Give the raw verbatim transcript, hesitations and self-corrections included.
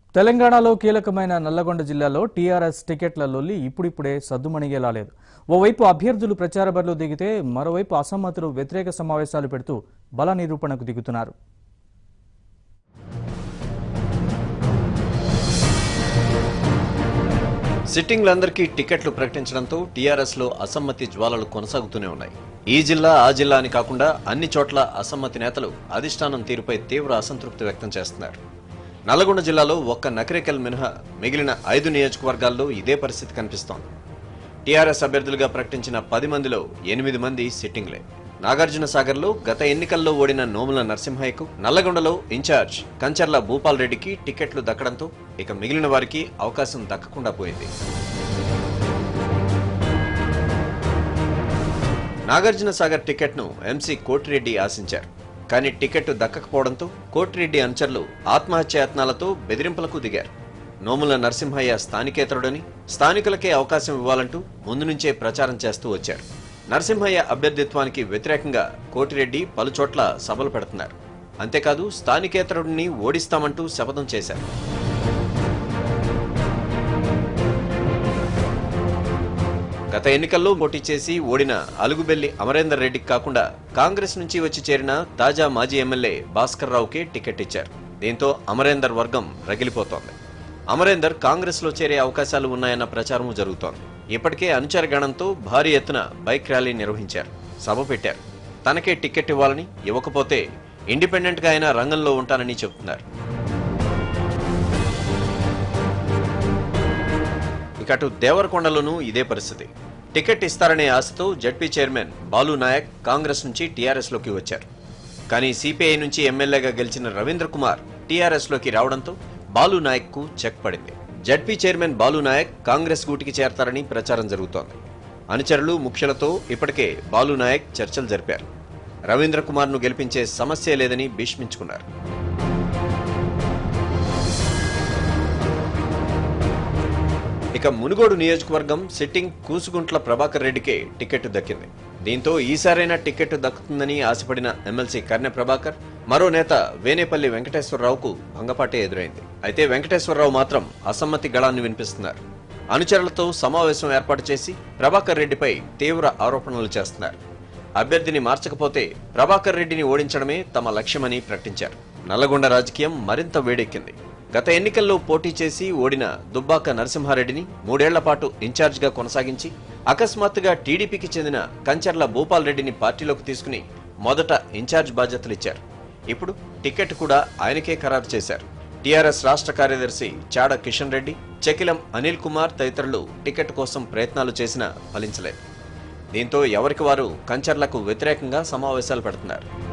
తెలంగాణలో కీలకమైన నల్లగొండ జిల్లాలో టీఆర్ఎస్ టికెట్ల లొల్లి ఇప్పుడిప్పుడే సద్దుమణిగేలా లేదు. ఓవైపు అభ్యర్థులు ప్రచార బరిలో దిగితే మరోవైపు అసమ్మతులు వ్యతిరేక సమావేశాలు పెడుతూ బల నిరూపణకు దిగుతున్నారు. సిట్టింగ్లందరికీ టికెట్లు ప్రకటించడంతో టీఆర్ఎస్ లో అసమ్మతి జ్వాలలు కొనసాగుతూనే ఉన్నాయి. ఈ జిల్లా ఆ జిల్లా అని కాకుండా అన్ని చోట్ల అసమ్మతి నేతలు అధిష్టానం తీరుపై తీవ్ర అసంతృప్తి వ్యక్తం చేస్తున్నారు. నల్గొండ జిల్లాలో ఒక్క నకరేకల్ మినహా మిగిలిన ఐదు నియోజకవర్గాల్లో ఇదే పరిస్థితి కనిపిస్తోంది. టీఆర్ఎస్ అభ్యర్థులుగా ప్రకటించిన పది మందిలో ఎనిమిది మంది సిట్టింగ్లే. నాగార్జున సాగర్లో గత ఎన్నికల్లో ఓడిన నోముల నరసింహయ్యకు, నల్లగొండలో ఇన్ఛార్జ్ కంచర్ల భూపాల్ రెడ్డికి టికెట్లు దక్కడంతో ఇక మిగిలిన వారికి అవకాశం దక్కకుండా పోయింది. నాగార్జున సాగర్ టికెట్ను ఎంసీ కోటిరెడ్డి ఆశించారు. కానీ టికెట్ దక్కకపోవడంతో కోటిరెడ్డి అనుచరులు ఆత్మహత్యాయత్నాలతో బెదిరింపులకు దిగారు. నోముల నరసింహయ్య స్థానికేతరుడని, స్థానికులకే అవకాశం ఇవ్వాలంటూ ముందు నుంచే ప్రచారం చేస్తూ వచ్చారు. నరసింహయ్య అభ్యర్థిత్వానికి వ్యతిరేకంగా కోటిరెడ్డి పలుచోట్ల సభలు పెడుతున్నారు. అంతేకాదు స్థానికేతరుడిని ఓడిస్తామంటూ శపథం చేశారు. గత ఎన్నికల్లో పోటీ చేసి ఓడిన అలుగుబెల్లి అమరేందర్ రెడ్డికి కాకుండా కాంగ్రెస్ నుంచి వచ్చి చేరిన తాజా మాజీ ఎమ్మెల్యే భాస్కర్ రావుకే టికెట్ ఇచ్చారు. దీంతో అమరేందర్ వర్గం రగిలిపోతోంది. అమరేందర్ కాంగ్రెస్ లో చేరే అవకాశాలు ఉన్నాయన్న ప్రచారం జరుగుతోంది. ఇప్పటికే అనుచర గణంతో భారీ ఎత్తున బైక్ ర్యాలీ నిర్వహించారు, సభ పెట్టారు. తనకే టికెట్ ఇవ్వాలని, ఇవ్వకపోతే ఇండిపెండెంట్ గా అయినా రంగంలో ఉంటానని చెబుతున్నారు. ఇక అటు దేవరకొండలోనూ ఇదే పరిస్థితి. టికెట్ ఇస్తారనే ఆశతో జడ్పీ చైర్మన్ బాలు నాయక్ కాంగ్రెస్ నుంచి టీఆర్ఎస్ లోకి వచ్చారు. కానీ సిపిఐ నుంచి ఎమ్మెల్యేగా గెలిచిన రవీంద్ర కుమార్ టీఆర్ఎస్ లోకి రావడంతో బాలు నాయక్ కు చెక్ పడింది. జడ్పీ చైర్మన్ బాలు నాయక్ కాంగ్రెస్ గూటికి చేరతారని ప్రచారం జరుగుతోంది. అనుచరులు, ముఖ్యులతో ఇప్పటికే బాలు నాయక్ చర్చలు జరిపారు. రవీంద్ర కుమార్ ను గెలిపించే సమస్య లేదని భీష్మించుకున్నారు. ఇక మునుగోడు నియోజకవర్గం సిట్టింగ్ కూసుగుంట్ల ప్రభాకర్ రెడ్డికే టికెట్ దక్కింది. దీంతో ఈసారైనా టికెట్ దక్కుతుందని ఆశపడిన ఎమ్మెల్సీ కర్నె ప్రభాకర్, మరో నేత వేనేపల్లి వెంకటేశ్వరరావుకు భంగపాటే ఎదురైంది. అయితే వెంకటేశ్వరరావు మాత్రం అసమ్మతి గళాన్ని వినిపిస్తున్నారు. అనుచరులతో సమావేశం ఏర్పాటు చేసి ప్రభాకర్ రెడ్డిపై తీవ్ర ఆరోపణలు చేస్తున్నారు. అభ్యర్థిని మార్చకపోతే ప్రభాకర్ రెడ్డిని ఓడించడమే తమ లక్ష్యమని ప్రకటించారు. నల్లగొండ రాజకీయం మరింత వేడెక్కింది. గత ఎన్నికల్లో పోటీ చేసి ఓడిన దుబ్బాక నరసింహారెడ్డిని మూడేళ్ల పాటు ఇన్ఛార్జిగా కొనసాగించి అకస్మాత్తుగా టీడీపీకి చెందిన కంచర్ల భూపాల్ రెడ్డిని పార్టీలోకి తీసుకుని మొదట ఇన్ఛార్జ్ బాధ్యతలిచ్చారు. ఇప్పుడు టికెట్ కూడా ఆయనకే ఖరారు చేశారు. టీఆర్ఎస్ రాష్ట్ర కార్యదర్శి చాడ కిషన్ రెడ్డి, చెకిలం అనిల్ కుమార్ తదితరులు టికెట్ కోసం ప్రయత్నాలు చేసినా ఫలించలేదు. దీంతో ఎవరికి వారు కంచర్లకు వ్యతిరేకంగా సమావేశాలు పెడుతున్నారు.